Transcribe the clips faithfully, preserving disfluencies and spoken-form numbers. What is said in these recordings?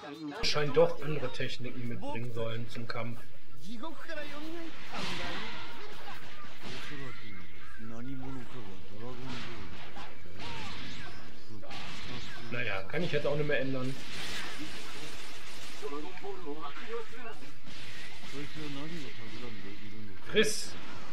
scheint doch andere Techniken mitbringen sollen zum Kampf. Naja, kann ich jetzt auch nicht mehr ändern. Friss!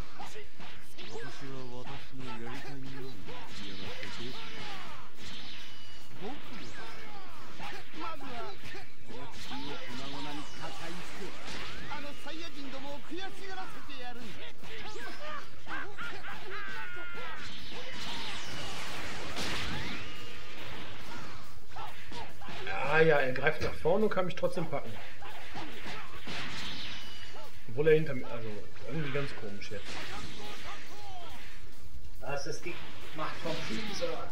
Ah ja, er greift nach vorne und kann mich trotzdem packen. Obwohl er hinter mir... Also, irgendwie ganz komisch jetzt. Das ist die Macht vom Füßer.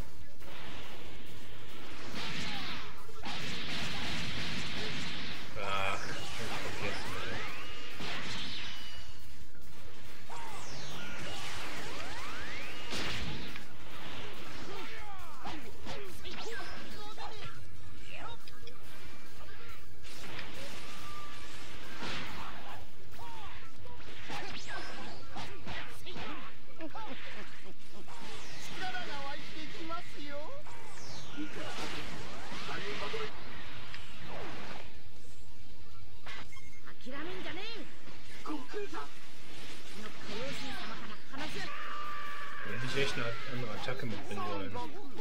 Ach, ich vergessen. Hätte ich echt eine andere Attacke mitbringen sollen.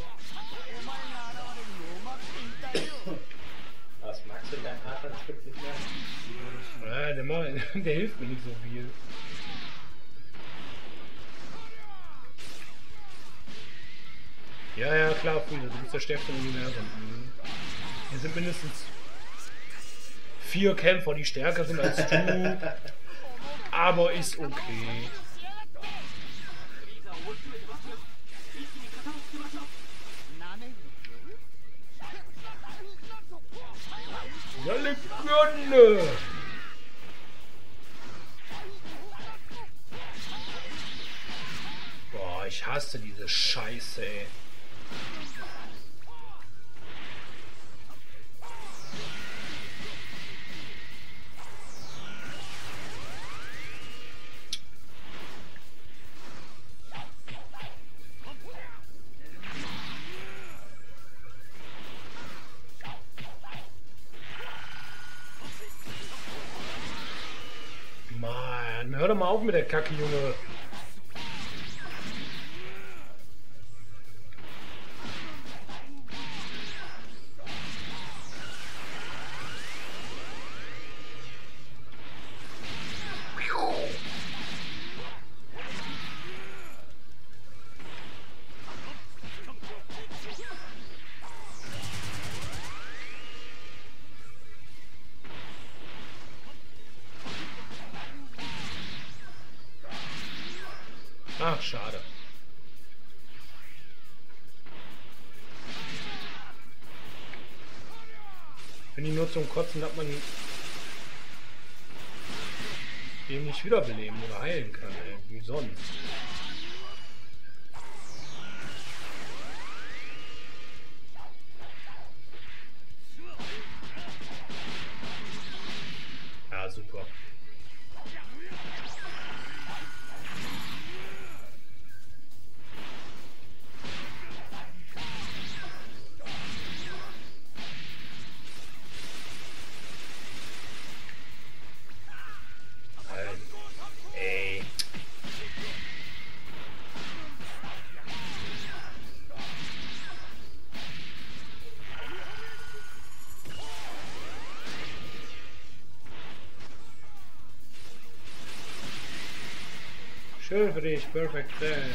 Was magst du in deinem Adler-Skript nicht mehr? Ja, der, mal, der hilft mir nicht so viel. Ja, ja, klar, Friede, du bist der stärkste im Universum. Hier sind mindestens vier Kämpfer, die stärker sind als du. Aber ist okay. Alle Gründe! Boah, ich hasse diese Scheiße, ey. Mann, hör doch mal auf mit der Kacke, Junge. Ach, schade. Wenn die nur zum Kotzen, dass man den nicht wiederbeleben oder heilen kann, ey. Wie sonst. Ja, super. Ey. Schön für dich, perfekt.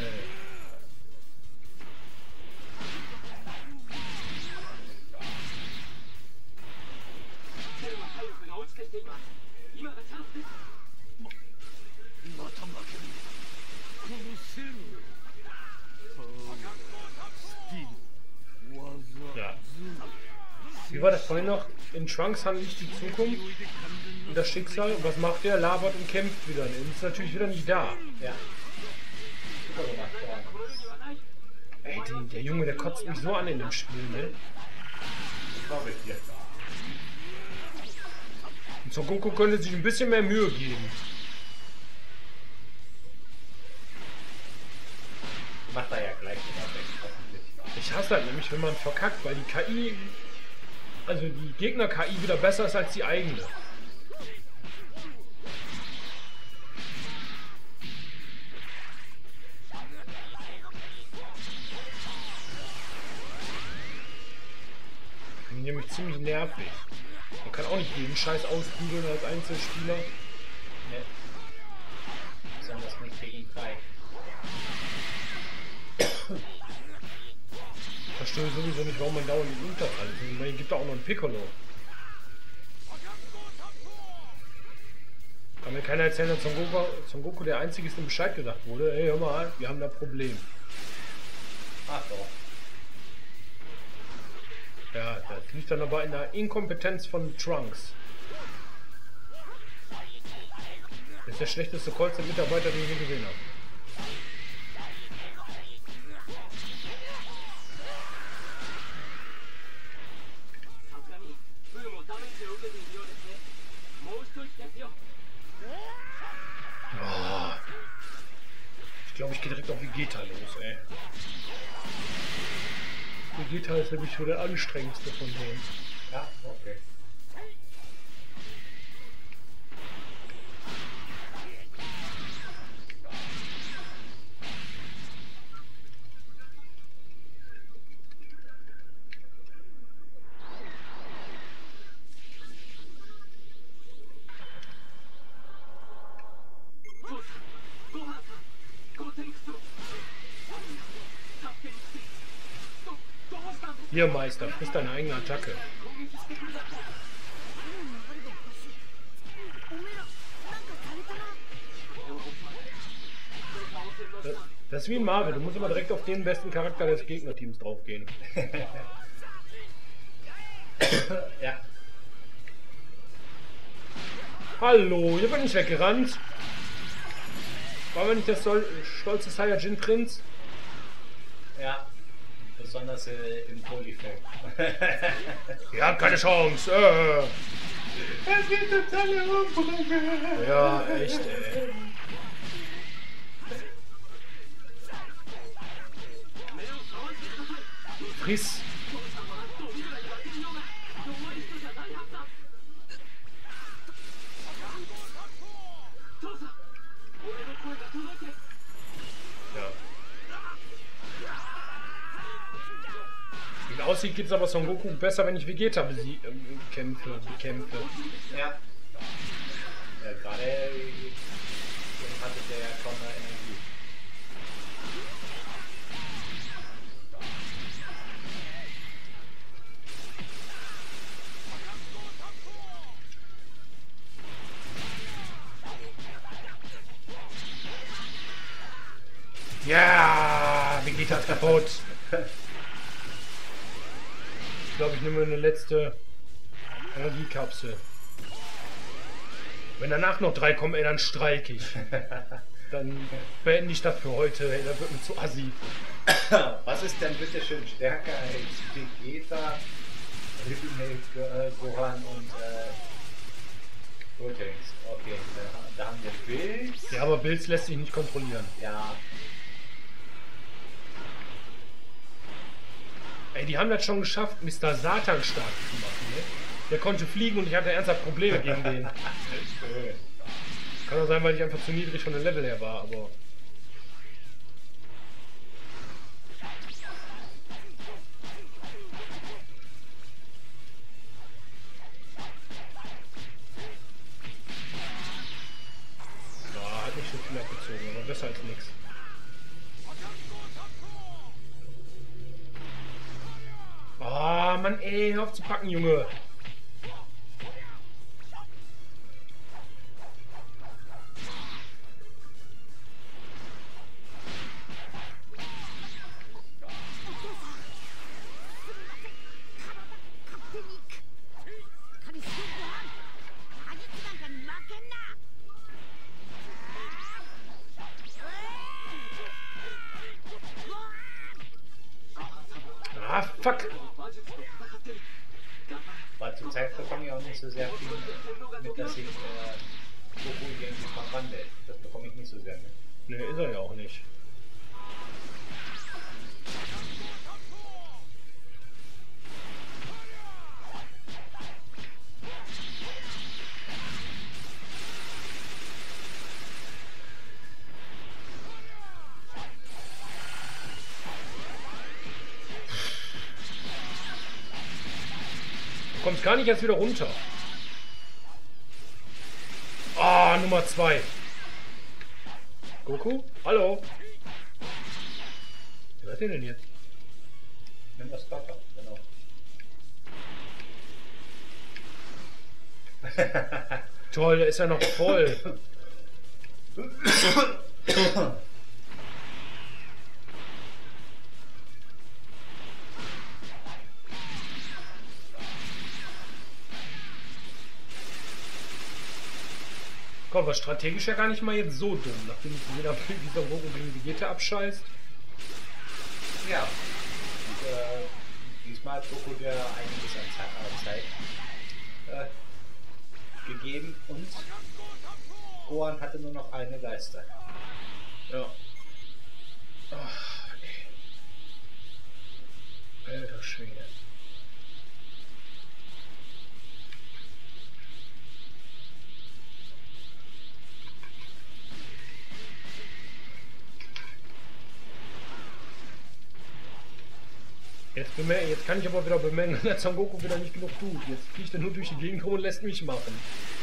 Ja. Wie war das vorhin noch? In Trunks handelt nicht die Zukunft und das Schicksal. Und was macht er? Labert und kämpft wieder. Und ist natürlich wieder nicht da. Ja. Super gemacht, ja. Ey, den, der Junge, der kotzt mich so an in dem Spiel, ne? Ich war mit dir. Und Son Goku könnte sich ein bisschen mehr Mühe geben. Macht er ja gleich wieder weg, hoffentlich. Ich hasse halt nämlich, wenn man verkackt, weil die K I, also die Gegner-K I wieder besser ist als die eigene. Nämlich ziemlich nervig. Man kann auch nicht jeden Scheiß ausbügeln als Einzelspieler. Ne. Besonders nicht gegen drei. Ich verstehe sowieso nicht, warum man dauernd den Unterfall ist. Man gibt da auch noch einen Piccolo. Kann mir keiner erzählen, dass Son Goku, Son Goku der Einzige ist, dem Bescheid gedacht wurde. Hey, hör mal, wir haben da ein Problem. Ach doch. Ja, das liegt dann aber in der Inkompetenz von Trunks. Das ist der schlechteste Callcenter-Mitarbeiter, den ich je gesehen habe. Oh. Ich glaube, ich gehe direkt auf Vegeta los, ey. Vegeta ist nämlich so der anstrengendste von denen. Ja, okay. Hier, Meister, frisst deine eigene Attacke. Das, das ist wie in Marvel, du musst immer direkt auf den besten Charakter des Gegnerteams draufgehen. Ja. Hallo, hier bin ich weggerannt. War wir nicht der stolze Saiyajin-Prinz? Ja. Besonders äh, im Polyfeld. Ihr habt keine Chance. Äh. Es geht totale Umbruch. Ja, echt, ey. Friss. Aussieht, geht es aber Son Goku besser, wenn ich Vegeta besie äh, kämpfe, bekämpfe. Ja. Ja, gerade hatte der ja kaum mehr Energie. Ja, Vegeta ist kaputt. Ich glaube, ich nehme eine letzte Energiekapsel. Wenn danach noch drei kommen, ey, dann streike ich. Dann beende ich das für heute, ey, das wird mir zu assi. Was ist denn bitte schön stärker als Vegeta, Ultimate Gohan und äh, Gotenks? Okay, da, da haben wir Bills. Ja, aber Bills lässt sich nicht kontrollieren. Ja. Ey, die haben das schon geschafft, Mister Satan stark zu machen, ne? Der konnte fliegen und ich hatte ernsthaft Probleme gegen den. Kann auch sein, weil ich einfach zu niedrig von dem Level her war, aber... Ja, hat nicht so viel abgezogen, aber besser als nichts. Ah, oh, Mann, ey, hör auf zu packen, Junge. Ah, fuck. Was? zurzeit bekomme ich auch nicht so sehr viel mit, dass ich äh, Goku irgendwie verwandelt. Das bekomme ich nicht so sehr mit. Ne, ist er ja auch nicht. Du kommst gar nicht erst wieder runter. Ah, Nummer zwei. Goku? Hallo? Wer hat den denn jetzt? Nimm das Vater, genau. Toll, der ist ja noch voll. Komm, was strategisch ja gar nicht mal jetzt so dumm, nachdem ich gesehen habe, wie dieser Goku gegen die Vegeta abscheißt. Ja. Und, äh, diesmal hat Goku dir einiges an Zeit äh, gegeben und Gohan hatte nur noch eine Leiste. Ja. Ach, ey. Alter Schwede. Jetzt, jetzt kann ich aber wieder bemängeln, dass Son Goku wieder nicht genug tut. Jetzt fliegt er nur durch die Gegend rum und lässt mich machen.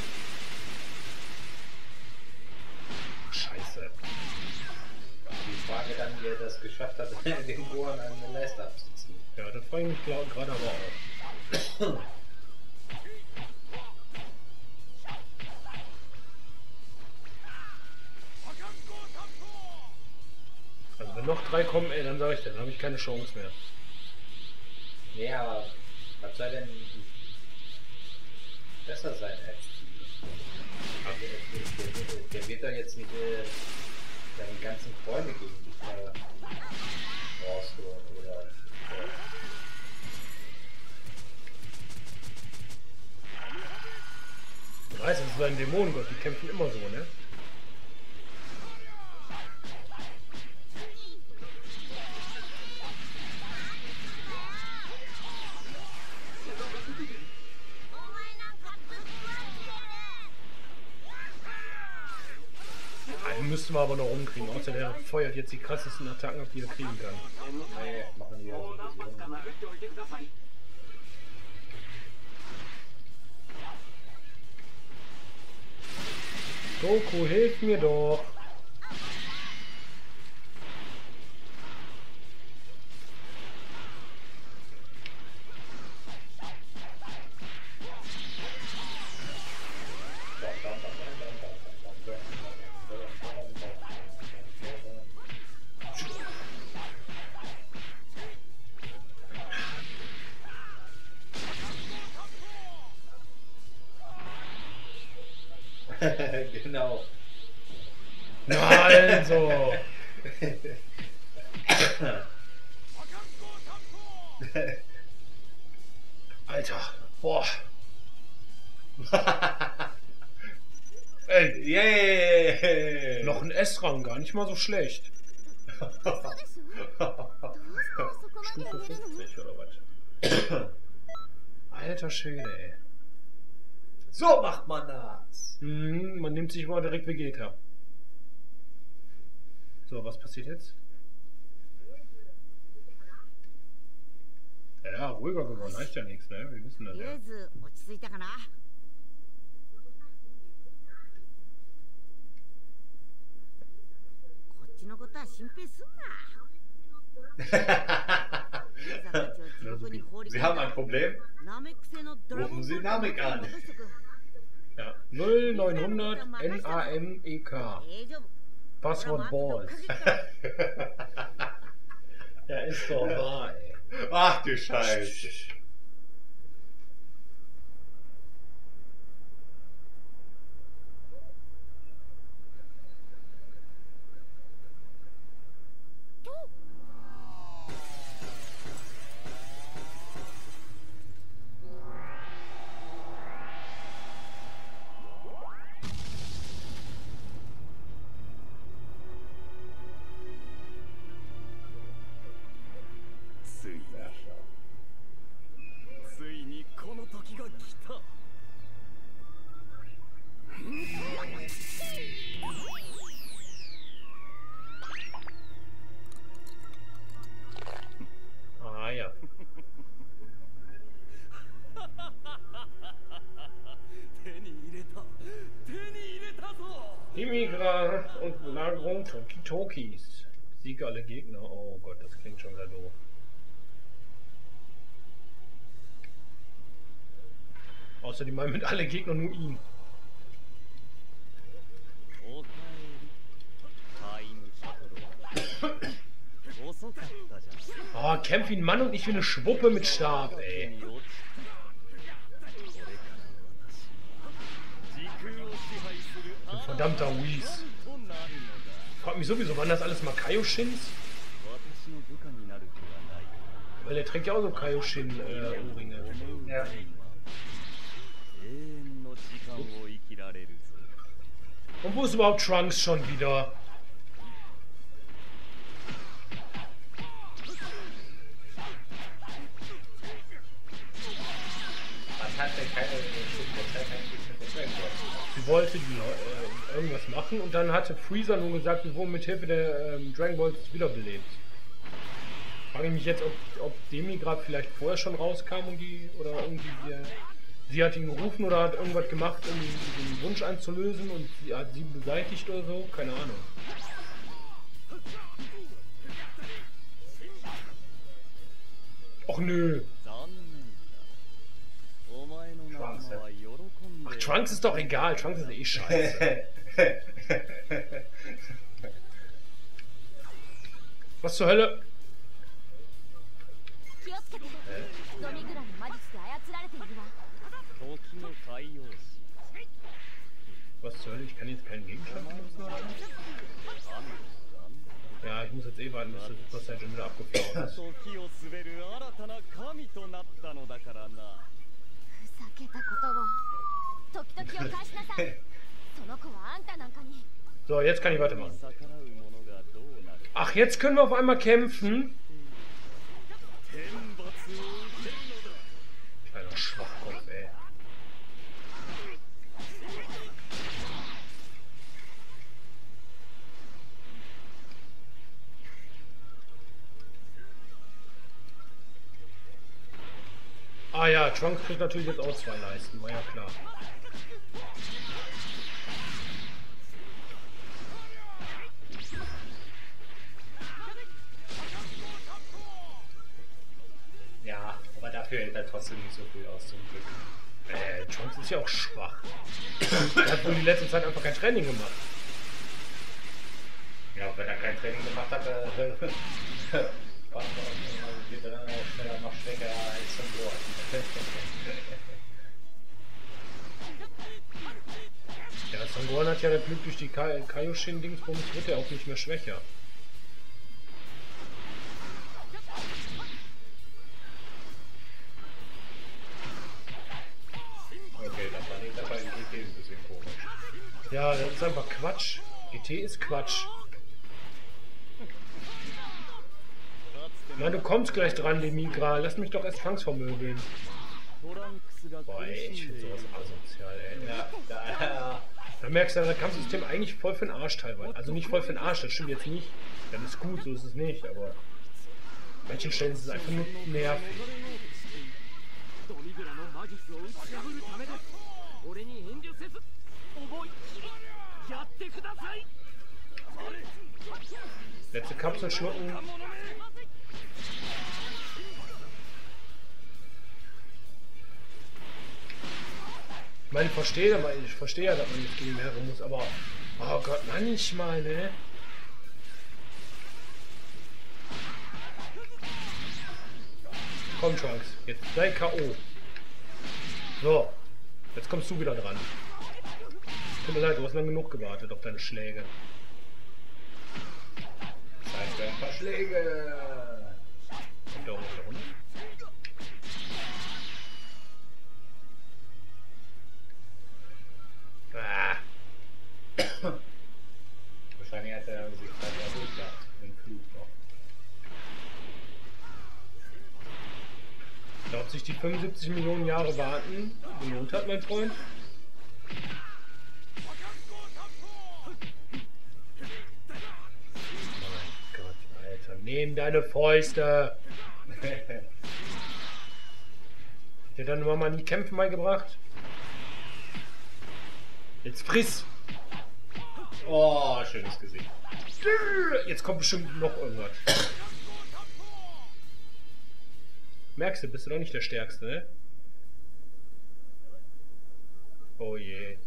Scheiße. Die Frage dann, wie er das geschafft hat, den Gohan an eine Leiste abzuziehen. Ja, das frage ich mich gerade aber auch. Also wenn noch drei kommen, ey, dann sage ich dir, dann habe ich keine Chance mehr. Nee, aber was soll denn besser sein als die? Aber der, der, der, der wird doch jetzt nicht äh, seine ganzen Freunde gegen dich äh, rausholen oder. Äh. Du weißt, das ist ein Dämonengott, die kämpfen immer so, ne? Müssten wir aber noch rumkriegen, außer der feuert jetzt die krassesten Attacken ab, die er kriegen kann. Nee, machen die also Goku, hilf mir doch! Genau. Na also! Alter, boah! Ey, yeah. Noch ein S-Rang, gar nicht mal so schlecht. Stufe fünfzig oder was? Alter Schwede, ey. So macht man das. Mhm, man nimmt sich mal direkt Vegeta. So, was passiert jetzt? Ja, ruhiger geworden, heißt ja nichts, ne? Wir wissen das ja. Sie haben ein Problem? Rufen Sie Namek an. Ja, null neunhundert N A M E K. Passwort Balls. Ja, ist doch wahr, ey. Ach du Scheiße. Demigra und Belagerung Toki-Tokis. Siege alle Gegner. Oh Gott, das klingt schon wieder doof. Außer die meinen mit alle Gegner nur ihn. Oh, kämpf wie ein Mann und ich will eine Schwuppe mit Stab, ey. Ein verdammter Whis. Frag mich sowieso, waren das alles mal Kaioshins? Weil der trägt ja auch so Kaioshin-Ohrringe. Äh, ja. Und wo ist überhaupt Trunks schon wieder? Sie wollte die, äh, irgendwas machen und dann hatte Freezer nun gesagt, wir wurden mit Hilfe der ähm, Dragon Balls wiederbelebt. Frage ich mich jetzt, ob, ob Demigra vielleicht vorher schon rauskam und die, oder irgendwie die, sie hat ihn gerufen oder hat irgendwas gemacht, um den Wunsch einzulösen und sie hat sie beseitigt oder so, keine Ahnung. Och nö. Trunks, ja. Ach, Trunks ist doch egal, Trunks ist eh scheiße. Was zur Hölle? Was zur Hölle? Ich kann jetzt keinen Gegenstand benutzen, oder? Ja, ich muss jetzt eh warten, bis der Super Saiyan wieder abgeflogen ist. So, jetzt kann ich weitermachen. Ach, jetzt können wir auf einmal kämpfen. Kleiner Schwachkopf, ey. Ah ja, Trunks kriegt natürlich jetzt auch zwei Leisten, war ja klar. Ja, aber dafür hält er trotzdem nicht so viel aus, zum Glück. Äh, Trunks ist ja auch schwach. Er hat wohl die letzte Zeit einfach kein Training gemacht. Ja, wenn er kein Training gemacht hat, äh, wird er dann auch schneller noch schwächer als Son Gohan. Ja, Son Gohan hat ja das Glück durch die Kaioshin-Dingsbums, wird er auch nicht mehr schwächer. Okay, das war nicht dabei, G T ist ein bisschen komisch. Ja, das ist einfach Quatsch. G T ist Quatsch. Na, du kommst gleich dran, Demigra. Lass mich doch erst Trunks vermöbeln. Boah, ey, ich finde sowas asozial, ey. Ja, da, da merkst du, das Kampfsystem eigentlich voll für den Arsch teilweise. Also nicht voll für den Arsch, das stimmt jetzt nicht. Das ist gut, so ist es nicht, aber an manchen Stellen ist es einfach nur nervig. Letzte Kapsel schlucken. Ich meine, ich verstehe, ich verstehe ja, dass man nicht gegen mehrere muss, aber oh Gott, manchmal, ne? Komm, Trunks, jetzt sei K O. So, jetzt kommst du wieder dran. Tut mir leid, du hast lang genug gewartet auf deine Schläge. Zeit für ein paar Schläge. Kommt der auch wieder runter? Ah. Wahrscheinlich hat er sich gerade durchgedacht, den Flug noch. Ich glaube, sich die fünfundsiebzig Millionen Jahre warten gelohnt hat, mein Freund. Mein Gott, Alter, nehm deine Fäuste! Der hat deine Mama nie Kämpfen beigebracht? Jetzt friss! Oh, schönes Gesicht. Jetzt kommt bestimmt noch irgendwas. Merkst du, bist du doch nicht der Stärkste, ne? Oh je.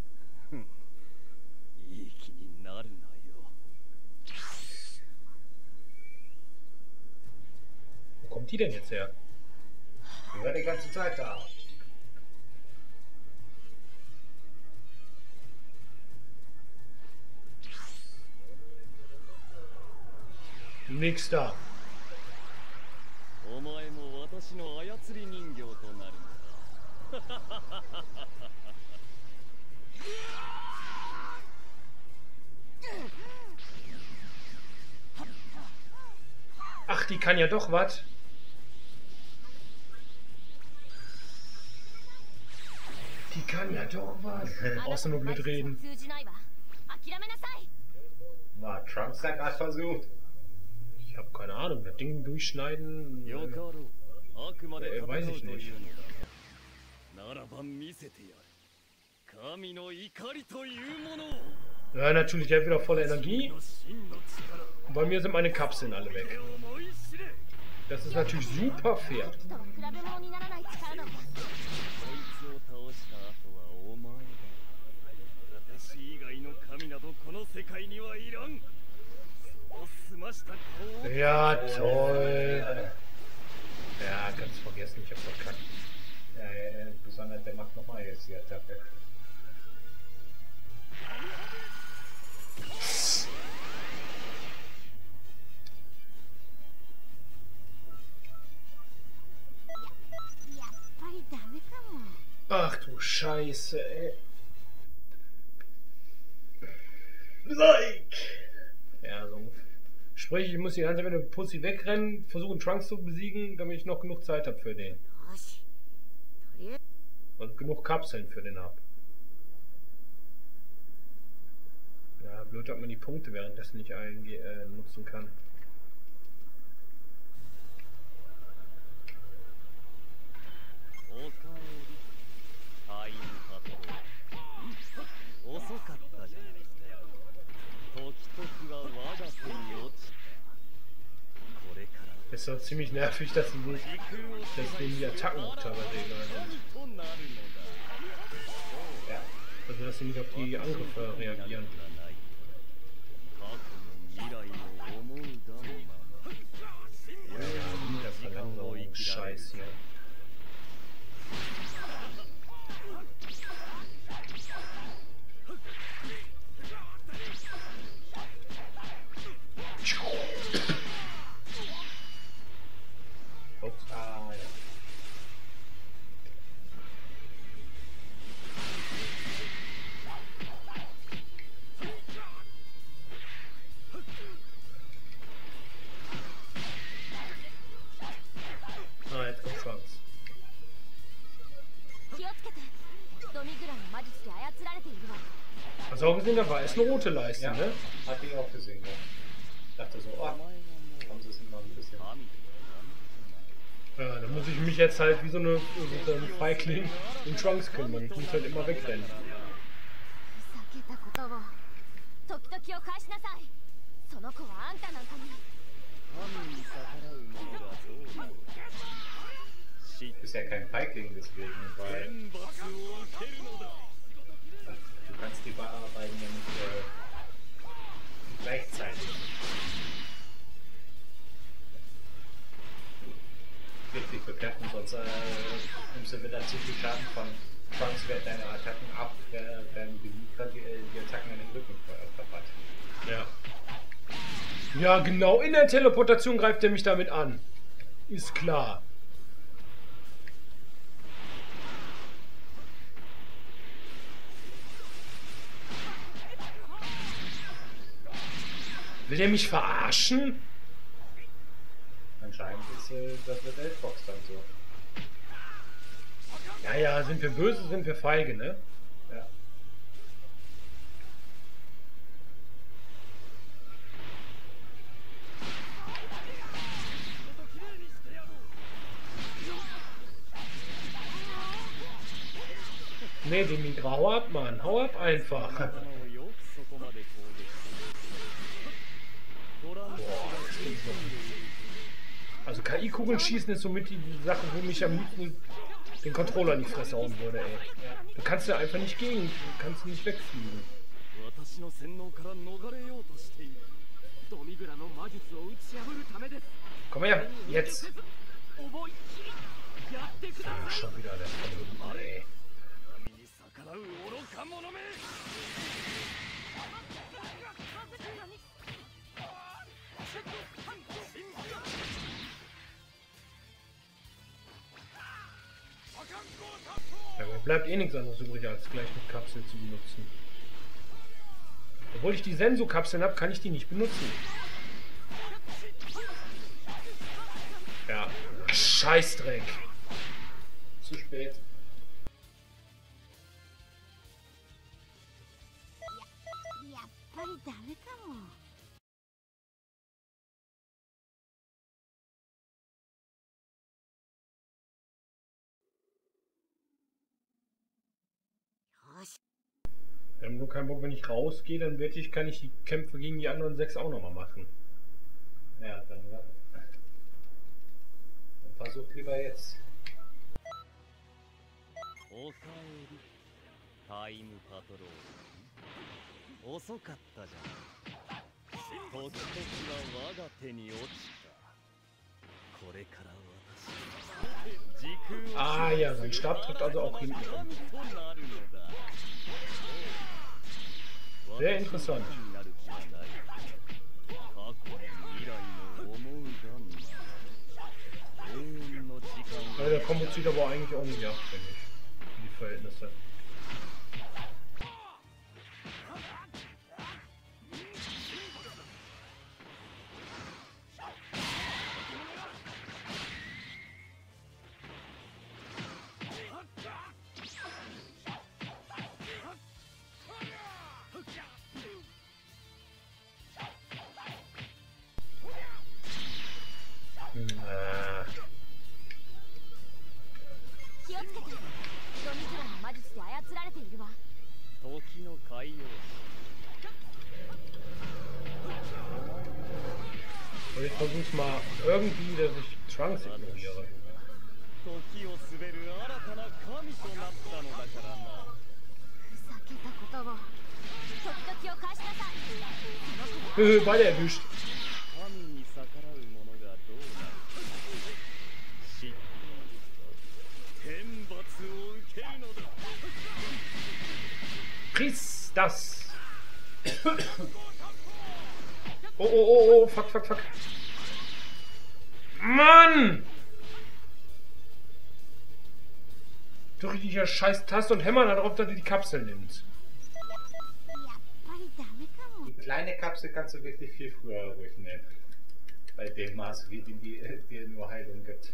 Wo kommt die denn jetzt her? Die war die ganze Zeit da. Nix da. Ach, die kann ja doch was. Die kann ja doch was. Außer nur blöd reden. War Trunks da gerade versucht? Ich habe keine Ahnung. Das Ding durchschneiden. Äh, äh, weiß ich nicht. Ja, natürlich, der hat wieder volle Energie. Und bei mir sind meine Kapseln alle weg. Das ist natürlich super fair. Ja, toll. Ja, ganz vergessen, ich hab verkackt. Ja, ja, ja, besonders der macht nochmal jetzt die Attacke. Ach du Scheiße, ey. Like! Ja, so. Sprich, ich muss die ganze Zeit mit der Pussy wegrennen, versuchen Trunks zu besiegen, damit ich noch genug Zeit habe für den. Und genug Kapseln für den hab. Ja, blöd, dass man die Punkte währenddessen nicht einge äh, nutzen kann. Ist doch ziemlich nervig, dass sie nicht, dass denen die Attacken auch teilweise egal sind. Ja. Also dass sie nicht auf die Angriffe reagieren. Ja, ja, wieder Verlängerung, Scheiß hier. Ups. Ah, ja. Ah, jetzt kommt Trunks. Hast du auch gesehen, da war es eine rote Leiste, Ja, ne? hatte ich auch gesehen, ja. Ich dachte so, oh, haben sie es noch ein bisschen. Ja, da muss ich mich jetzt halt wie so eine, so eine Feigling um Trunks kümmern. Ich muss halt immer wegrennen. Du bist ja kein Feigling deswegen, weil du kannst die bearbeiten ja nicht äh, gleichzeitig. Richtig bekämpfen, sonst äh, nimmst du wieder zu viel Schaden von Trunks, wehrt deine Attacken ab, werden die, die, die Attacken in den Rücken verpasst. Ja. Ja, genau in der Teleportation greift er mich damit an. Ist klar. Will der mich verarschen? Anscheinend ist äh, das mit Elfbox dann so. Ja, ja, sind wir böse, sind wir feige, ne? Ja. Nee, Demigra, hau ab, Mann. Hau ab einfach. Boah, also K I-Kugeln schießen ist somit die Sache, wo mich am liebsten den Controller in die Fresse hauen würde, ey. Du kannst ja einfach nicht gegen, du kannst nicht wegfliegen. Komm her, jetzt. Ah, schon wieder der Mann, ey. Ja, mir bleibt eh nichts anderes übrig, als gleich mit Kapsel zu benutzen. Obwohl ich die Senso-Kapseln habe, kann ich die nicht benutzen. Ja, Scheißdreck. Zu spät. Wir haben nur keinen Bock, wenn ich rausgehe, dann werde ich, kann ich die Kämpfe gegen die anderen sechs auch nochmal machen. Ja, dann, dann versuch lieber jetzt. Ah ja, sein Stab trifft also auch hinten. Sehr interessant. Ja, der Kombo zieht aber eigentlich auch nicht ab, finde ich. Für die Verhältnisse. Und ich versuch's mal irgendwie, dass ich Trunks ignoriere. Höhö, beide erwischt. Chris, das. Oh, oh, oh, oh, fuck, fuck, fuck. Mann! Du richtiger scheiß Taste und hämmer darauf, dass du die Kapsel nimmst. Die kleine Kapsel kannst du wirklich viel früher ruhig nehmen. Bei dem Maß, wie die dir nur Heilung gibt.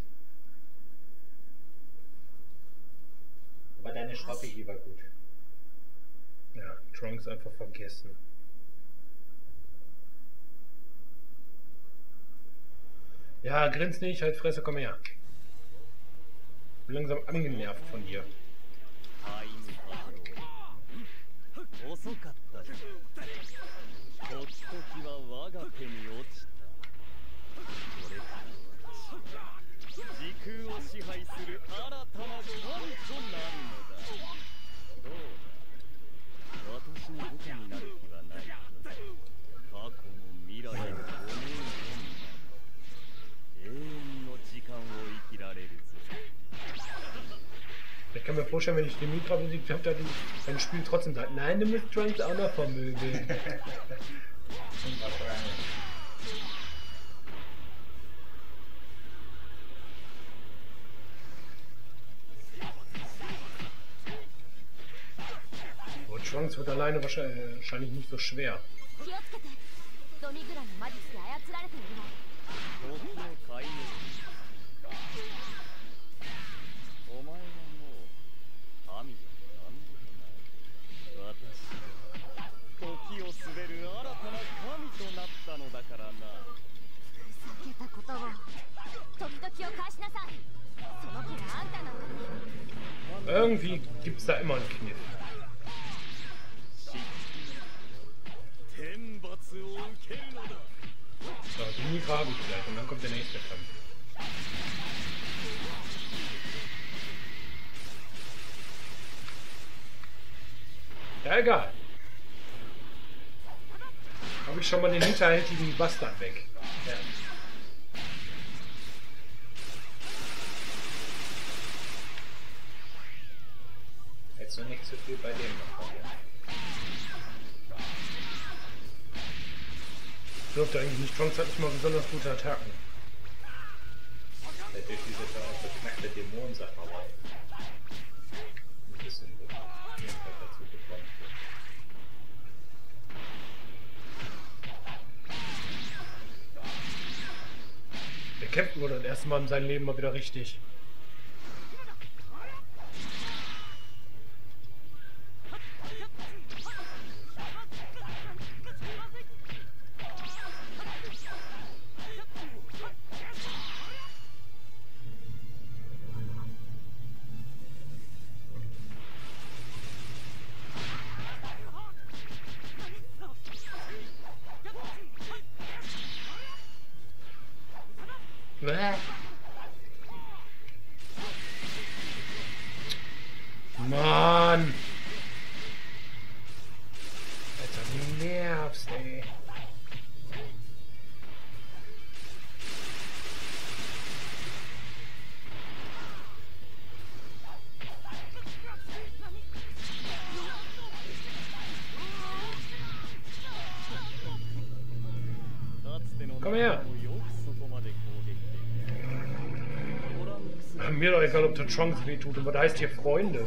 Aber deine Strategie war gut. Ja, Trunks einfach vergessen. Ja, grins nicht, halt Fresse, komm her. Bin langsam angenervt von dir. Ich kann mir vorstellen, wenn ich den Mitra besiegt habe, dann ein Spiel trotzdem sagt, nein, du musst Trunks auch noch vermögen. Oh, Trunks wird alleine wahrscheinlich nicht so schwer. Irgendwie gibt es da immer einen Kniff. So, die Mika habe ich gleich und dann kommt der nächste Kampf. Ja, egal. Habe ich schon mal den hinterhältigen Bastard weg. Ja. Jetzt noch nicht so viel bei dem noch. Dürfte eigentlich nicht. Trunks hat nicht mal besonders gute Attacken. Durch diese beknackte Dämonensache aber ein bisschen dazu bekommen. Der kämpft wurde das erste Mal in seinem Leben mal wieder richtig. Bäh. Mann! Alter, du nervst, ey. Komm her! Mir doch egal, ob der Trunks wehtut, aber da heißt hier Freunde.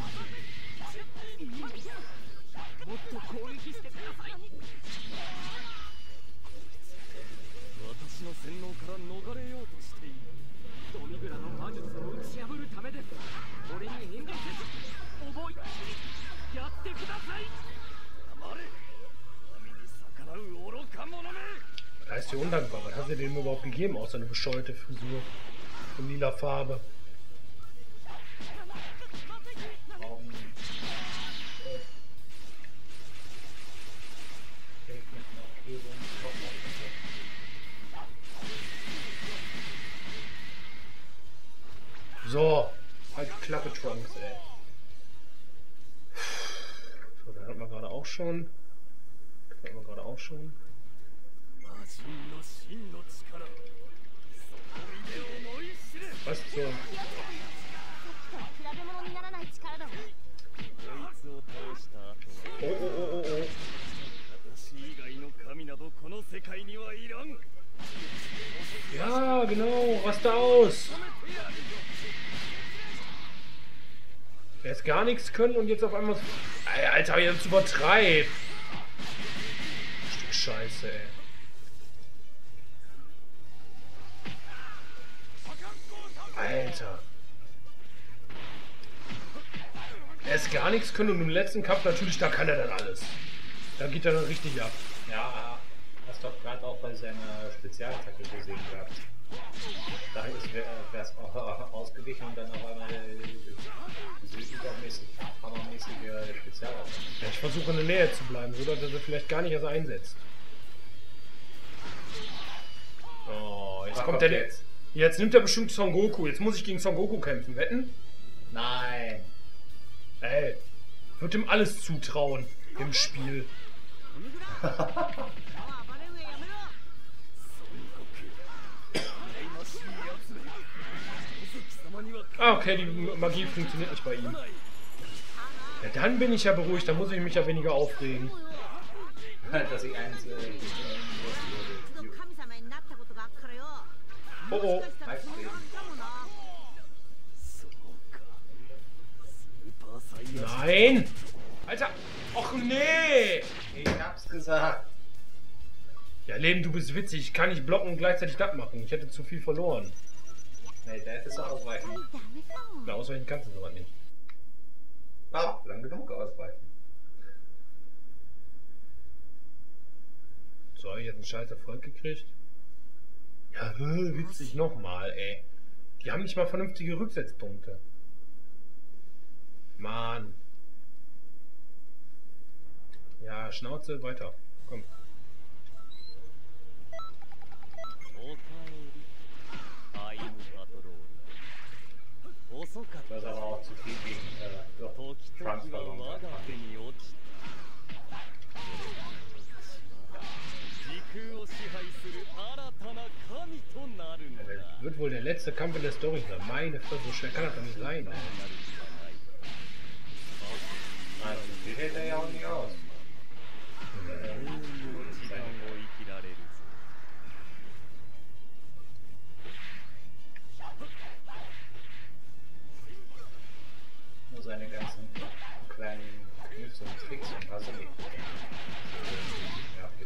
Da ist hier undankbar. Was hast du dem überhaupt gegeben, außer eine bescheuerte Frisur in lila Farbe? So, halt die Klappe, Trunks, ey. So, da hatten wir gerade auch schon. Da hatten wir gerade auch schon. Was zur... Oh, oh, oh, oh, oh. Ja, genau, raste aus. Erst gar nichts können und jetzt auf einmal... Ey, Alter, jetzt übertreib. Stück Scheiße, ey. Alter. Erst gar nichts können und im letzten Kampf natürlich, da kann er dann alles. Da geht er dann richtig ab. Ja, hast doch gerade auch bei seiner Spezialattacke gesehen gehabt. Da wäre es auch ausgewichen und dann auf einmal übermäßig, hammermäßige Spezialattacke. Ja, ich versuche in der Nähe zu bleiben, so dass er sie vielleicht gar nicht erst einsetzt. Oh, jetzt Was kommt kommt der jetzt? Jetzt nimmt er bestimmt Son Goku. Jetzt muss ich gegen Son Goku kämpfen. Wetten? Nein. Ey, wird ihm alles zutrauen im Spiel. Ah, okay, die Magie funktioniert nicht bei ihm. Ja, dann bin ich ja beruhigt, dann muss ich mich ja weniger aufregen. Dass ich eins äh, Oh oh. Nein! Alter! Och nee! Ich hab's gesagt. Ja, Leben, du bist witzig. Ich kann nicht blocken und gleichzeitig das machen. Ich hätte zu viel verloren. Nee, da hättest du ausweichen. Na, ausweichen kannst du aber nicht. Ah, lang genug ausweichen. So, hab ich jetzt einen scheiß Erfolg gekriegt. Ja, hö, witzig nochmal, ey. Die haben nicht mal vernünftige Rücksetzpunkte. Mann. Ja, Schnauze, weiter. Komm. Du hast aber auch zu viel gegen äh, doch, Trunks verloren. Das wird wohl der letzte Kampf in der Story sein. Meine Fresse, so schwer kann das doch nicht sein. Nein, die hält er ja auch nicht aus. Nur seine ganzen kleinen Kniffs und Tricks und was er nicht. Ja, bitte.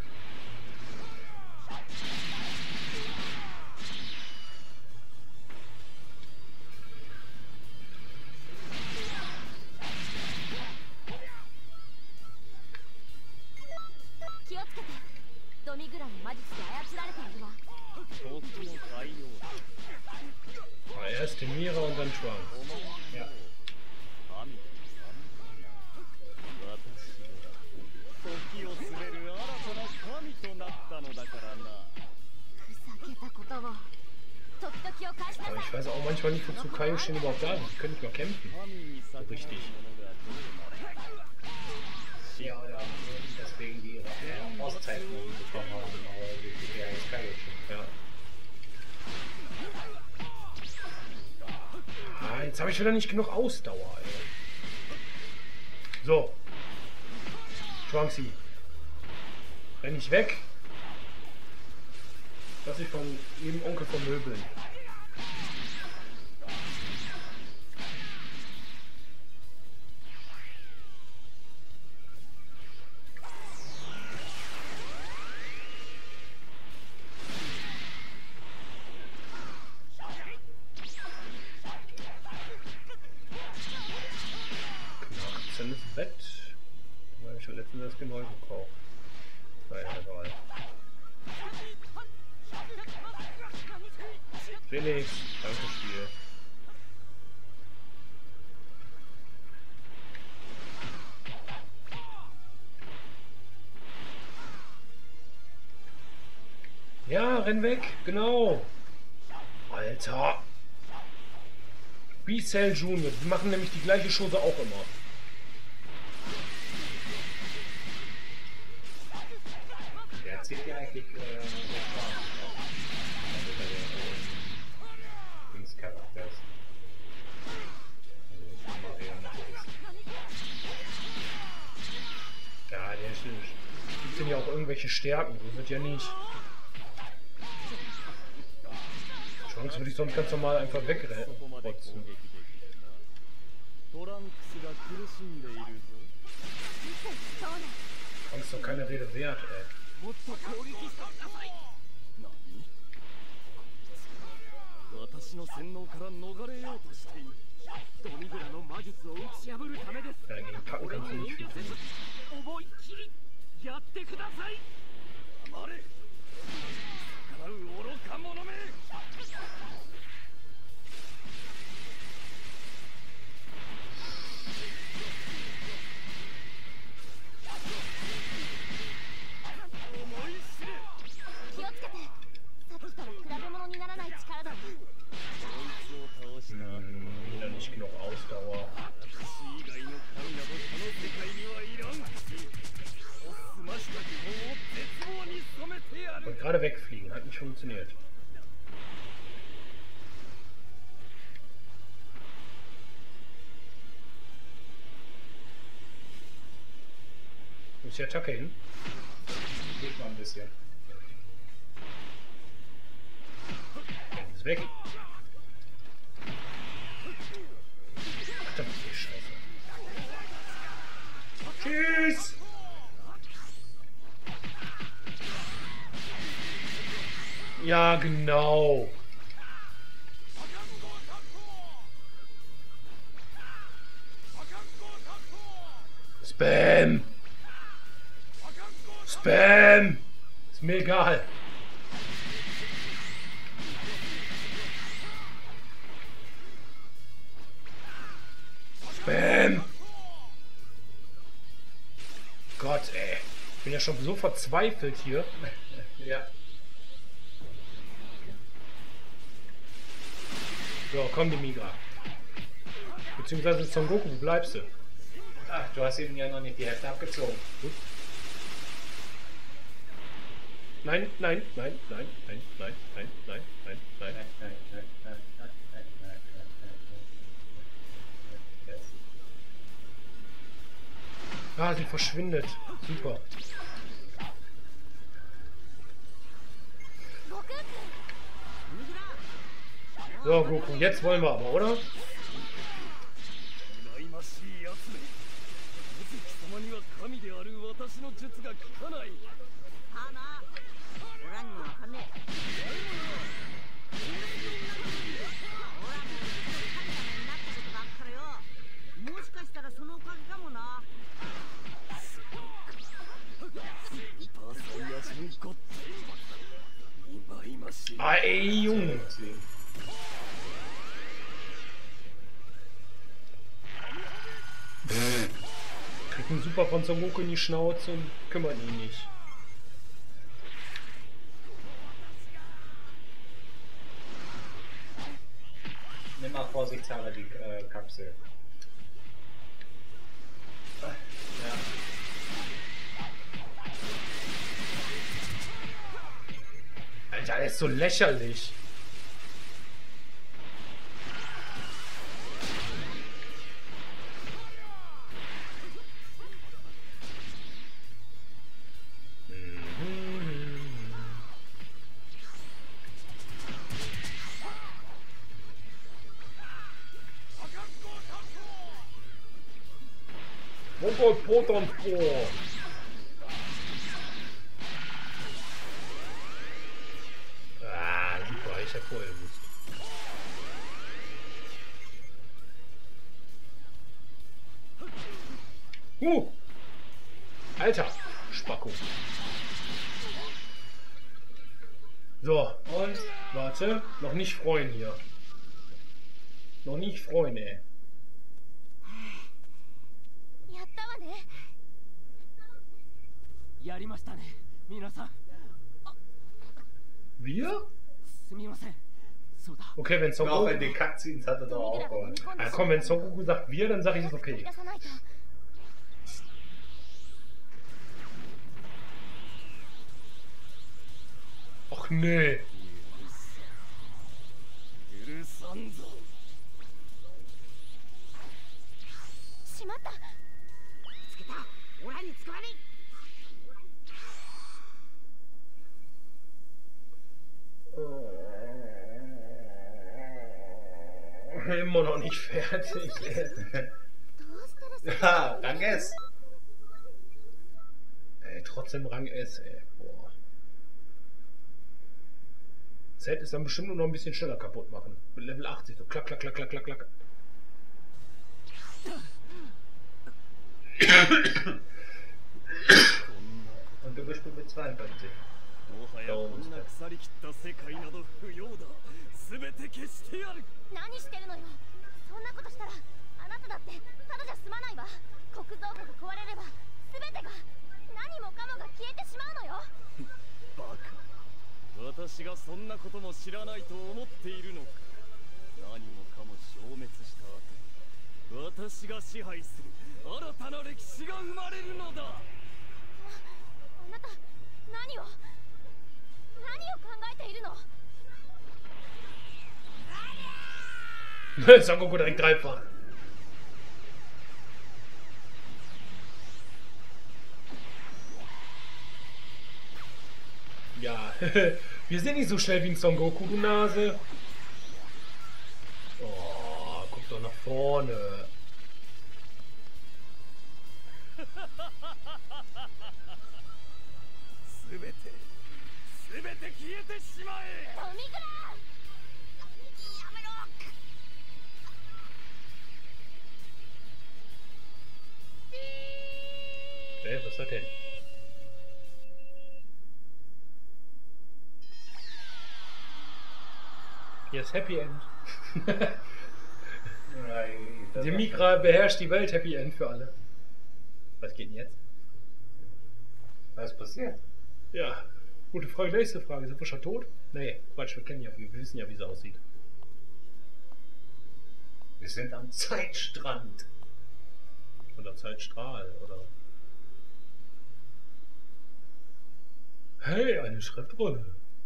Ah, erst Mira und dann Trunks. Ja. Aber ich weiß auch manchmal nicht, wozu Kaioshin überhaupt da ist. Die können nicht mal kämpfen. So richtig. Ja, oder deswegen die ihre Auszeichnung bekommen haben, aber die die ja jetzt Kaioshin. Ja. Ah, jetzt habe ich wieder nicht genug Ausdauer, ey. So. Trunksy. Renn ich weg. Lass ich von jedem Onkel vermöbeln. Knarzendes Bett. Da habe ich schon letztens das neu gekauft. Naja, egal. Felix, danke Spiel. Ja, renn weg, genau. Alter. B-Cell Junior, die machen nämlich die gleiche Chose auch immer. Der zieht ja eigentlich äh, Charakter ist. Ja, der gibt denn ja auch irgendwelche Stärken, so wird ja nicht. Chance würde ich sonst ganz normal einfach wegrennen. Chance doch keine Rede wert, ey. 私の洗脳から逃れようとしている。ドミグラの魔術を打ち破るためです。 Ja, gegen Packen kannst du nicht viel tun. 思いっきりやってください。黙れ。逆らう愚か者め。 Wieder nicht genug Ausdauer. Und gerade wegfliegen, hat nicht funktioniert. Wo ist die Attacke hin? Geht mal ein bisschen. Ist weg. Verdammt, die Scheiße. Tschüss! Ja, genau. Spam! Spam! Ist mir egal. Spam! ja schon so verzweifelt hier. Ja. So, komm, die Migra. Beziehungsweise Son Goku, wo bleibst du? Ach, du hast eben ja noch nicht die Hälfte abgezogen. Gut. Nein, nein, nein, nein, nein, nein, nein, nein, nein, nein. Nein, nein, nein, nein, nein, nein, nein, nein, nein, nein. Jetzt. Ah, sie verschwindet. Super. So, Goku, jetzt wollen wir aber, oder? 羨ましいやつめ。小関様には神である私の術が効かない。 はあな。おらんにわかんねえ。おらも神様になったことがあっからよ。もしかしたらそのおかげかもな。 パーソンやジンコって忌々しい。 Ah, ey, Junge. Kriegt einen Super von Son Goku in die Schnauze und kümmert ihn nicht. Nimm mal vorsichtshalber die äh, Kapsel. Ja. Alter, er ist so lächerlich. Mongol Proton vor. Ah, super, ich hab vorher gewusst. Uh! Alter, Spacko. So, und warte, noch nicht freuen hier. Noch nicht freuen, ey. やったわね。 やりましたね、皆さん。 Wir? すみません。そうだ。 Okay, wenn Son Auch Goku... in den Cutscenes hat er doch auch geholt. Ah, komm, wenn Son Goku sagt wir, dann sag ich es okay. Och nee. 許さんぞ。 しまった。つけた。オラに使われ。 Immer noch nicht fertig. Ja, Rang S. Ey, trotzdem Rang S, ey. Boah. Z ist dann bestimmt nur noch ein bisschen schneller kaputt machen. Mit Level achtzig, so klack, klack, klack, klack, klack, klack. Und du bist mit zweiundfünfzig. もはやこんな腐りきった世界など不要だ。すべて消してやる。 何してるのよ。そんなことしたらあなただってただじゃ済まないわ。国蔵庫が壊れれば全てが何もかもが消えてしまうのよ。 バカ。私がそんなことも知らないと思っているのか。何もかも消滅した後、私が支配する新たな歴史が生まれるのだ。 あなた何を何を考えているの？ Son Goku direkt dreifach. Ja, wir sind nicht so schnell wie ein Son Goku, du Nase. Oh, guck doch nach vorne. Hey, was ist das denn? Jetzt Happy End. Die Migra beherrscht die Welt, Happy End für alle. Was geht denn jetzt? Was ist passiert? Ja, gute Frage. Nächste Frage. Sind wir schon tot? Nee, Quatsch, wir kennen ja, wir wissen ja, wie sie aussieht. Wir sind am Zeitstrand. Oder Zeitstrahl, oder... Hey, eine Schriftrolle.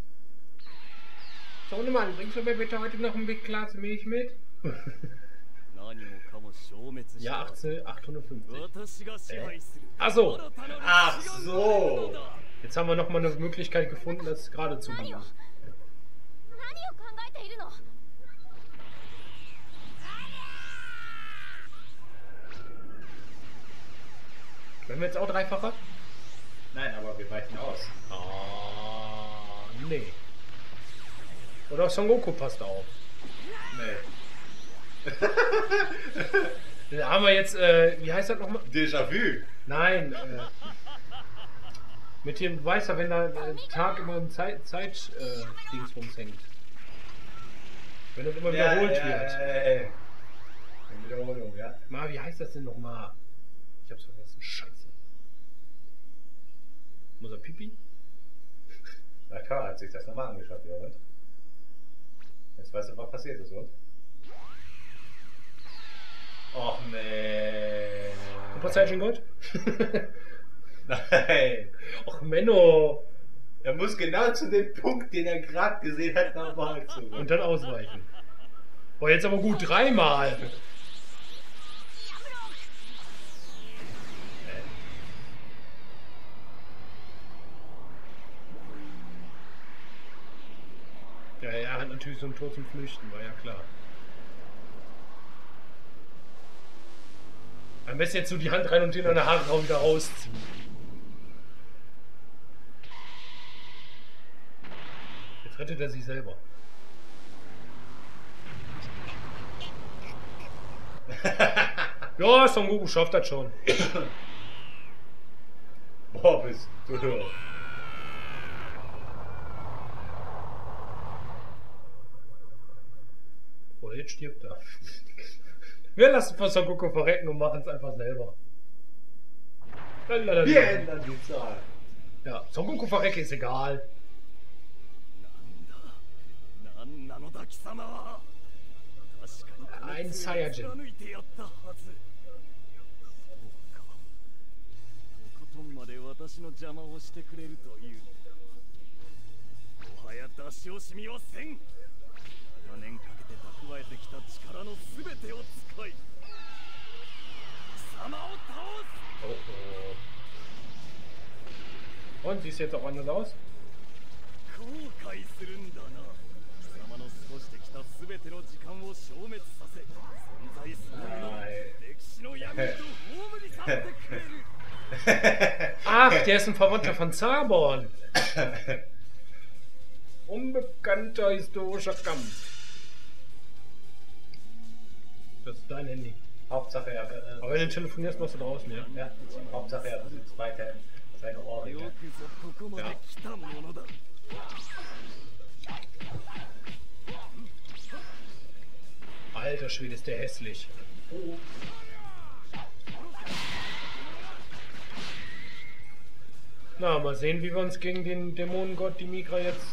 So, Mann, bringst du mir bitte heute noch ein Big Glas Milch mit? 何もかも消滅した Ja, achtzehnhundertfünfzig. 私が支配する Ach so. 新たなる Ach 時間が so. 来るのだ Jetzt haben wir nochmal eine Möglichkeit gefunden, das gerade zu 何を biegen. 何を考えているの？ Wenn wir jetzt auch dreifacher? Nein, aber wir weichen aus. Ah, nee. Oder Son Goku passt auf. Nee. Dann haben wir jetzt, äh, wie heißt das nochmal? Déjà-vu. Nein, äh, mit dem, weißt du, wenn da äh, Tag immer im Zeit, Zeit äh, Dingsbums hängt. Wenn das immer wiederholt ja, wird. Ja, ja, ja. In Wiederholung, ja. Mal, wie heißt das denn nochmal? Ich hab's vergessen. Scheiße. Muss er Pipi? Na klar, hat sich das nochmal angeschaut, ja, und? Jetzt weißt du, was passiert ist, und? Och nee. Super Saiyan God? Nein. Och Menno. Er muss genau zu dem Punkt, den er gerade gesehen hat, nochmal zurück. Und dann ausweichen. Boah, jetzt aber gut dreimal. Ja, er hat natürlich so ein Tor zum Flüchten, war ja klar. Am besten jetzt so die Hand rein und den an der Haarraum wieder rausziehen. Jetzt rettet er sich selber. Ja, Son Goku schafft das schon. Boah, bist du. Oder jetzt stirbt er. Wir lassen von Son Goku verrecken und machen es einfach selber. Lalalala. Wir ändern die Zahl. Ja, Son Goku verrecke ist egal. なんなのだ貴様は確かに Ein Saiyajin. 貫いてやったはずそうかとことんまで私の邪魔をしてくれるというもはや出し惜しみはせん長年かけて蓄えてきた力のすべてを使い貴様を倒す Oh, oh. Und, siehst du jetzt auch anders aus? 後悔するんだな貴様の過ごしてきたすべての時間を消滅させ存在そのもの歴史の闇へと葬り去ってくれる Ach, der ist ein Verwandter von Zaborn. Unbekannter historischer Kampf. Das ist dein Handy. Hauptsache er. Äh, Aber wenn du telefonierst, machst du draußen, ja? ja, Hauptsache er sitzt weiter seine よ Ohrringe. くぞここまで来たものだ Alter Schwede, ist der hässlich. Na, mal sehen, wie wir uns gegen den Dämonengott Dimigra jetzt...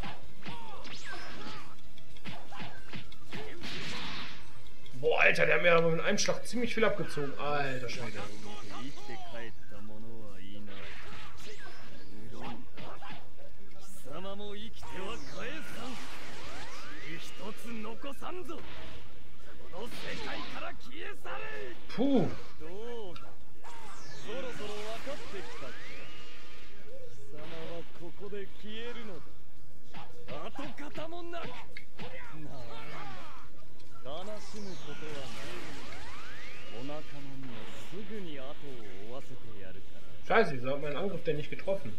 Boah, Alter, der hat mir aber mit einem Schlag ziemlich viel abgezogen. Alter Schwede. 生きて帰った者はいない無論貴様も生きては帰さん一つ残さんぞこの世界から消え去れ Puh. どうだそろそろ分かってきたか貴様はここで消えるのだ跡形もなくなあ悲しむことはないお仲間にはすぐに後を追わせてやるから Scheiße, wieso hat mein Angriff denn nicht getroffen?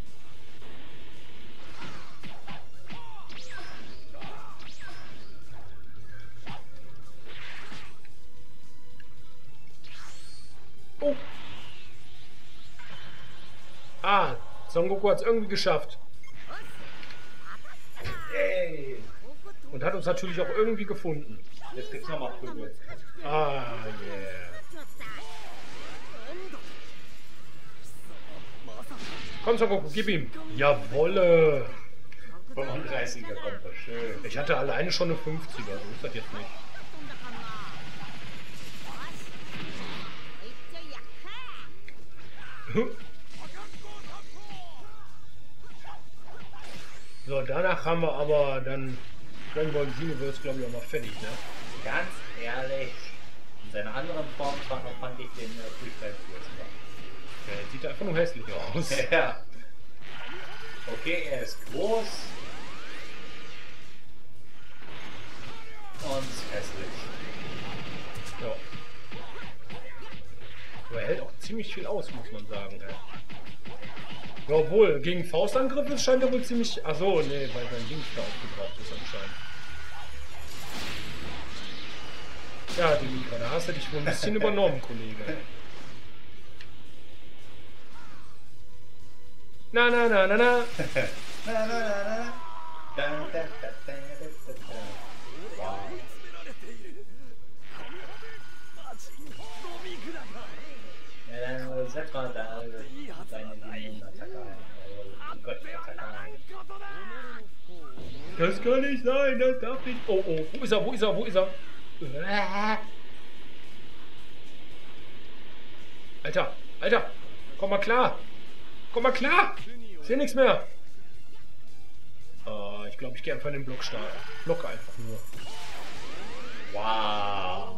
Oh. Ah, Son Goku hat es irgendwie geschafft. Ey! Und hat uns natürlich auch irgendwie gefunden. Jetzt gibt's nochmal Prügel. Ah, yeah. まさか Komm, Son Goku, gib ihm. Jawolle. fünfunddreißiger kommt doch schön. Ich hatte alleine schon eine fünfziger, so ist das jetzt nicht. 飛んだかな。 So, danach haben wir aber dann Dragon Ball Xenoverse, glaube ich, auch mal fertig, ne? Ganz ehrlich, in seiner anderen Form fand fand ich den äh, Freestyle super. Ja, jetzt sieht er einfach nur hässlich aus. Ja. Okay, er ist groß. Und hässlich. Ja. Aber er hält auch ziemlich viel aus, muss man sagen, ey. Ja, obwohl, gegen Faustangriffe scheint er wohl ziemlich... Achso, nee, weil sein Ding da aufgebraucht ist anscheinend. Ja, Dimitra, da hast du dich wohl ein bisschen übernommen, Kollege. Na, na, na, na, na. Na, na, na, na. Da, da, da, da, da, da, da. Wow. Ja, dann setz mal da deine Linienattacke ein. Gott-Attacke ein. Das kann nicht sein, das darf nicht... Oh, oh, wo ist er, wo ist er, wo ist er? Alter, Alter, komm mal klar. Komm mal klar. Ich sehe nichts mehr. Uh, ich glaube, ich gehe einfach in den Block starten. Block einfach nur. Wow.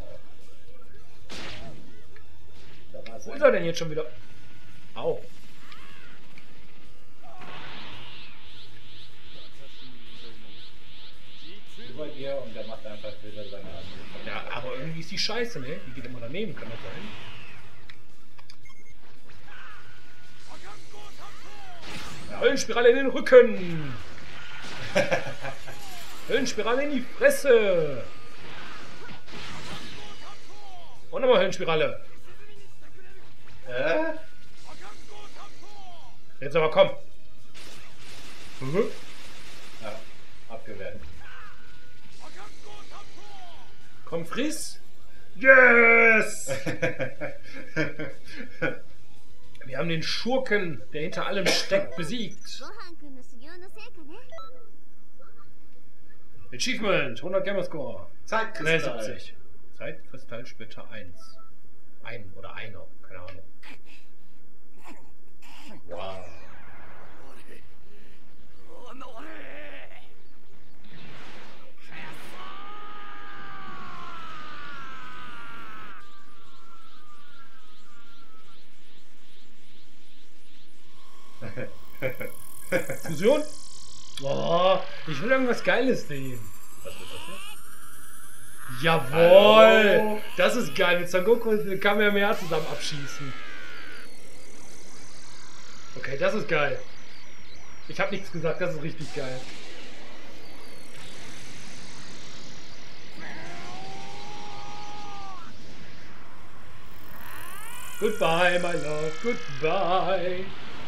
Wo ist er denn jetzt schon wieder? Au. Über dir und der macht einfach wieder seine Angriffe. Ja, aber irgendwie ist die scheiße, ne? Die geht immer daneben, kann das sein? Ja. Höllenspirale in den Rücken! Höllenspirale in die Fresse! Und nochmal Höllenspirale! Äh? Jetzt aber komm! Mhm. Ja, abgewehrt. Komm, friss! Yes! Wir haben den Schurken, der hinter allem steckt, besiegt. ごはんくんの修行の成果ね。 Achievement, hundert Gamerscore. Ne, Zeitkristall. siebzig. Zeitkristallsplitter eins. Ein oder einer, keine Ahnung. Wow. Fusion? Boah, ich will irgendwas Geiles sehen. Was ist das jetzt? Jawohl! Hallo. Das ist geil. Mit Son Goku und Kamehameha zusammen abschießen. Okay, das ist geil. Ich habe nichts gesagt, das ist richtig geil. Goodbye, my love, goodbye.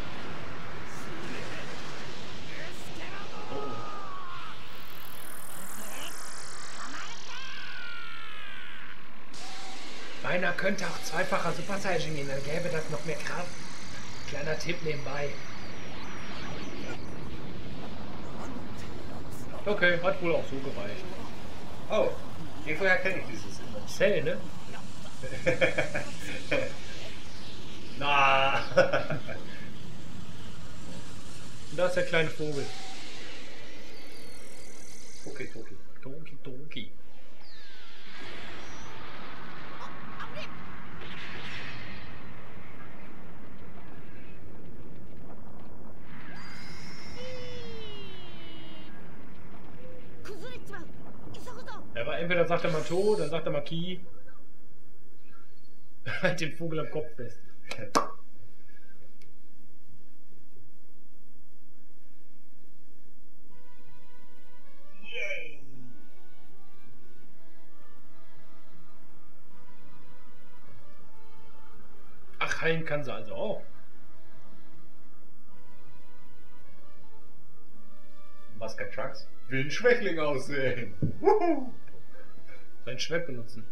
Meiner könnte auch zweifacher Super Saiyan gehen, dann gäbe das noch mehr Kraft. Kleiner Tipp nebenbei. Okay, hat wohl auch so gereicht. Oh, irgendwoher kenne ich dieses immer. Cell, ne? Na. Und da ist der kleine Vogel. Okay, Toki. Toki, Toki. Er war entweder sagt er mal To, dann sagt er mal Ki. Halt den Vogel am Kopf fest. Ach, heilen kann sie also auch. Muscat Trucks will ein Schwächling aussehen. Wuhu. Sein Schwert benutzen.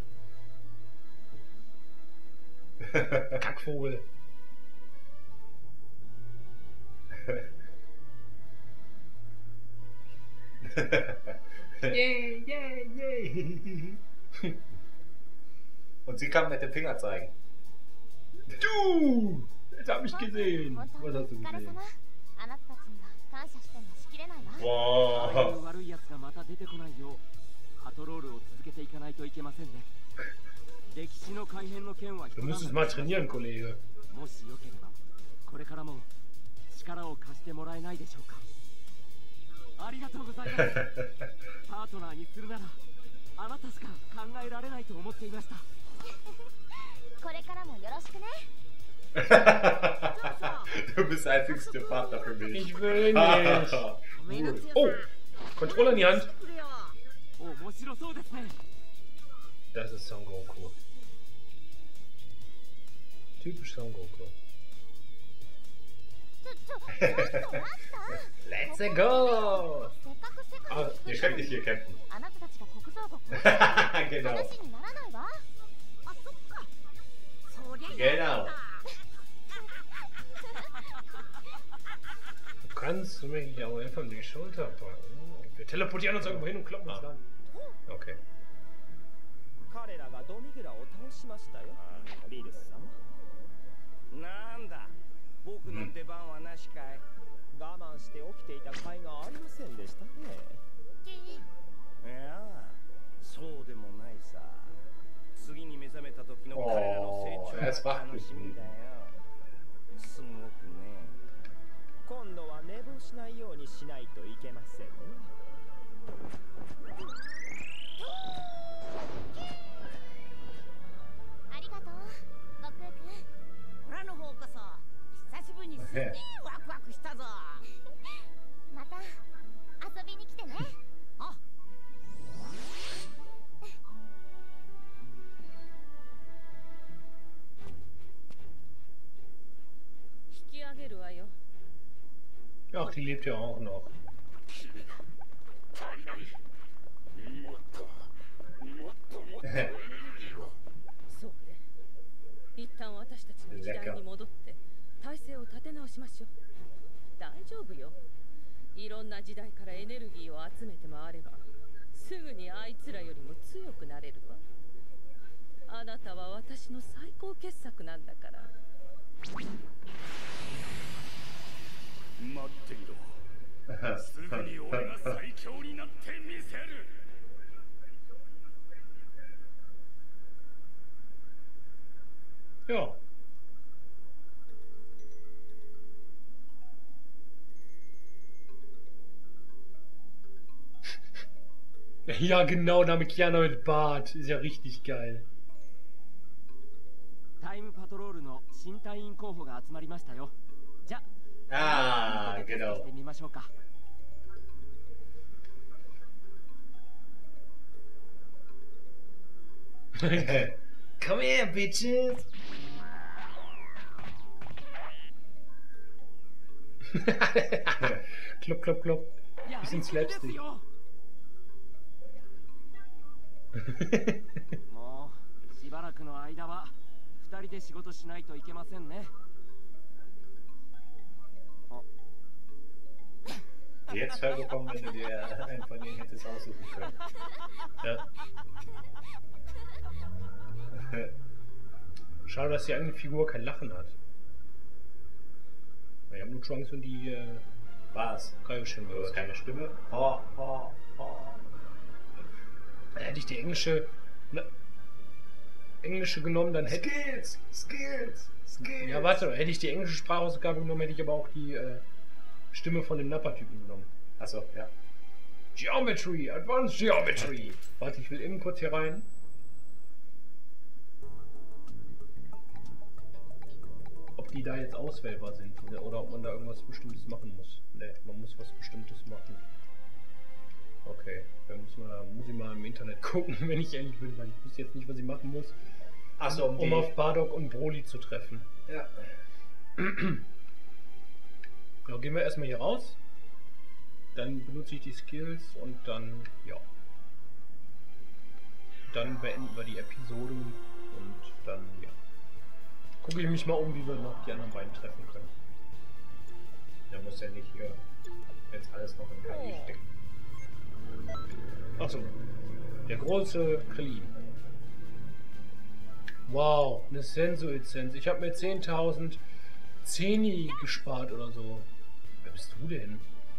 Kackvogel. Yay, yay, yay. Und sie kann mit dem Finger zeigen. Du! Jetzt hab ich gesehen. 本当 Was に hast お du 疲れ gesehen? 様。あなたたちには感謝してもしきれないわ。 ああいう Wow. 悪い奴がまた出てこないようパトロールを続けていかないといけませんね。歴史の改変の件は一 Du 段 müsstest 落 mal trainieren, Kollege. もしよければこれからも力を貸してもらえないでしょうか。ありがとうございます。パートナーにするならあなたしか考えられないと思っていました。 これからもよろしくね。 Du bist der einzigste Partner für mich. Ich will nicht. Oh, Controller in die Hand. 面白そうですね。 Das ist Son Goku. Typisch Son Goku. ちょちょちょっと待った。 Let's go! せっかく世界 Ah, を ihr 作っ könnt たの nicht に hier kämpfen. あなたたちが国造国を Genau. 話にならないわ。あ、そっか。そりゃ Genau. Du kannst mir hier auch einfach die Schulter packen. Wir teleportieren uns irgendwo hin und kloppen uns Ah. an. Okay. 彼らがドミグラを倒しましたよ。ビルス様。 なんだ僕の出番はなしかい。 我慢して起きていた甲斐がありませんでしたね。 いやそうでもないさ。次に目覚めた時の彼らの成長が楽しみだよ。すごくね。 今度は寝坊しないようにしないといけませんね。 ありがとう、悟空くん。 オラの方こそ久しぶりにすげえワクワクしたぞ。 また遊びに来てね。 あ、 引き上げるわよ。 Ach, die lebt ja auch noch. そうね。一旦私たちの時代に戻って体制を立て直しましょう。大丈夫よ。いろんな時代からエネルギーを集めて回ればすぐにあいつらよりも強くなれるわ。あなたは私の最高傑作なんだから。 待っていろ。すぐに俺が最強になってみせる。 Ja. Ja, genau, Namekiana mit Bart. Ist ja richtig geil. タイムパトロールの新隊員候補が集まりましたよ。じゃあ、 Ah, テスト genau. してみましょうか。 Come here, bitches! Klopp, klopp, klopp. やり Bisschen すぎです Slapstick. よ。もうしばらくの間は二人で仕事しないといけませんね。 Jetzt vollkommen, wenn du dir einen von denen hättest aussuchen können. Ja. Schade, dass die eigene Figur kein Lachen hat. Ich habe nur Trunks und die äh, Was? Kaioshin Du hast gehört. keine Stimme? Oh, oh, oh. Hätte ich die englische ne, englische genommen, dann hätte Skills! Skills! Skills! ja warte, hätte ich die englische Sprachausgabe genommen, hätte ich aber auch die äh, Stimme von dem Nappa-Typen genommen. Achso, ja. Geometry, Advanced Geometry. Warte, ich will eben kurz hier rein. Ob die da jetzt auswählbar sind oder ob man da irgendwas Bestimmtes machen muss. Ne, man muss was Bestimmtes machen. Okay, dann müssen wir, muss ich mal im Internet gucken, wenn ich ehrlich bin, weil ich wüsste jetzt nicht, was ich machen muss, Achso, um, um die... auf Bardock und Broly zu treffen. Ja. Ja, gehen wir erstmal hier raus. Dann benutze ich die Skills und dann, ja. Dann beenden wir die Episode und dann, ja. Gucke ich mich mal um, wie wir noch die anderen beiden treffen können. Da muss ja nicht hier jetzt alles noch in K I stecken. Achso. Der große Krillin. Wow, eine Senso-Lizenz. Ich habe mir zehntausend Zeni gespart oder so. Wer bist du denn?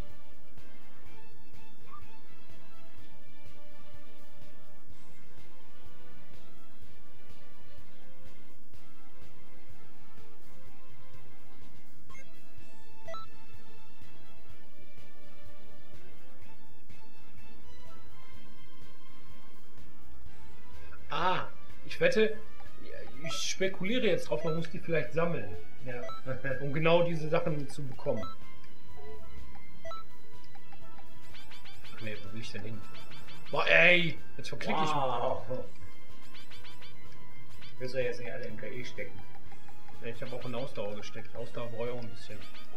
Ah, ich wette, ich spekuliere jetzt drauf, man muss die vielleicht sammeln, Ja. um genau diese Sachen zu bekommen. Ach nee, wo will ich denn hin? Boah, ey, jetzt verklicke ich mal. Wow. Willst du jetzt nicht alle in K I stecken? Ich habe auch in Ausdauer gesteckt. Ausdauer brauche ich auch ein bisschen.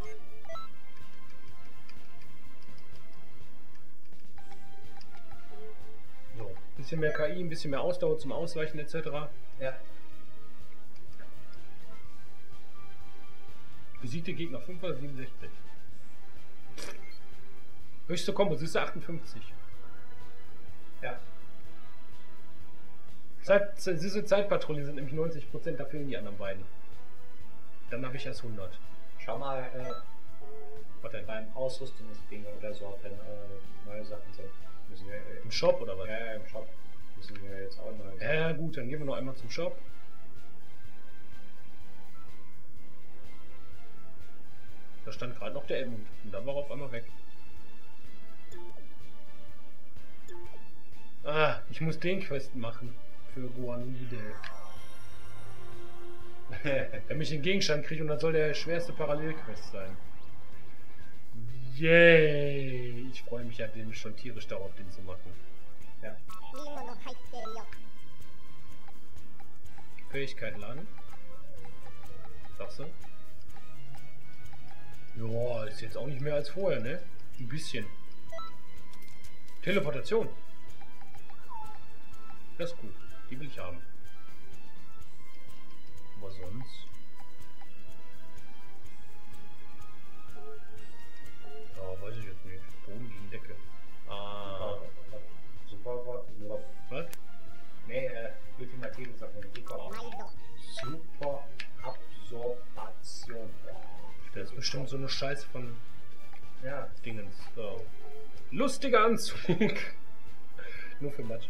So, ein bisschen mehr K I, ein bisschen mehr Ausdauer zum Ausweichen et cetera. Ja. Besiegte Gegner fünfhundertsiebenundsechzig. Höchste Kombo, siehst du achtundfünfzig. Ja. Zeit, diese Zeitpatrouillen sind nämlich neunzig Prozent, da fehlen die anderen beiden. Dann habe ich erst hundert. Schau mal, äh, Was denn? beim Ausrüstungsding oder so, ob dann äh, neue Sachen sind. Müssen wir, äh, Im Shop oder was? ja, ja, im Shop. Müssen wir jetzt auch neu. Ja gut, dann gehen wir noch einmal zum Shop. Da stand gerade noch der Edmund und dann war er auf einmal weg. Ah, ich muss den Quest machen für Ruanide. Damit ich den Gegenstand kriege und dann soll der schwerste Parallelquest sein. Yay! Ich freue mich ja den schon tierisch darauf, den zu machen. Ja. Fähigkeit laden. Sagst du? Ja, ist jetzt auch nicht mehr als vorher, ne? Ein bisschen. Teleportation. Das ist gut. Die will ich haben. Aber sonst? Ja, weiß ich jetzt nicht. Boden gegen Decke. Ah. Super. Was? Nee, äh, ultimative Sachen. Super. Super Absorption. Das ist bestimmt so eine Scheiße von Ja. Dingens. So. Lustiger Anzug. Nur für Mathe.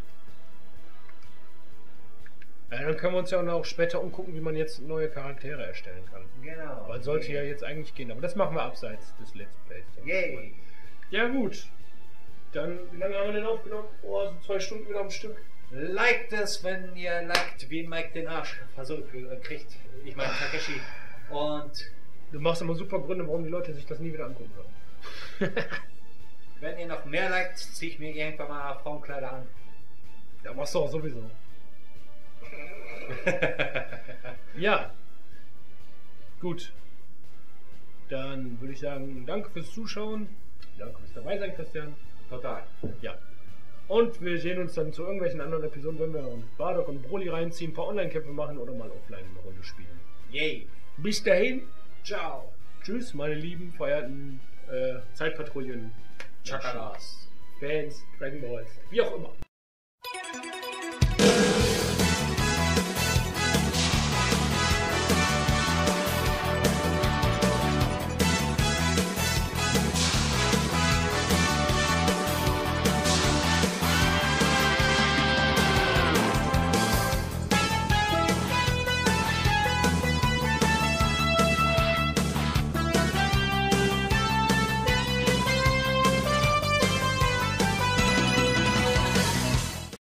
Ja, dann können wir uns ja auch später umgucken, wie man jetzt neue Charaktere erstellen kann. Genau. Weil sollte ja jetzt eigentlich gehen, aber das machen wir abseits des Let's Plays. Yay! Ja gut. Dann, wie lange haben wir denn aufgenommen? Oh, so zwei Stunden wieder am Stück. Liked es, wenn ihr liked, wie Mike den Arsch versucht äh, kriegt. Ich meine Takeshi. Und Du machst immer super Gründe, warum die Leute sich das nie wieder angucken sollen. wenn ihr noch mehr liked, ziehe ich mir irgendwann mal Frauenkleider an. Ja, machst du auch sowieso. Ja. Gut. Dann würde ich sagen, danke fürs Zuschauen. Danke fürs dabei sein, Christian. Total. Ja. Und wir sehen uns dann zu irgendwelchen anderen Episoden, wenn wir uns Bardock und Broly reinziehen, ein paar Online-Kämpfe machen oder mal offline eine Runde spielen. Yay! Bis dahin. Ciao. Tschüss, meine lieben, feierten äh, Zeitpatrouillen. Chakalas. Fans, Dragon Balls, wie auch immer.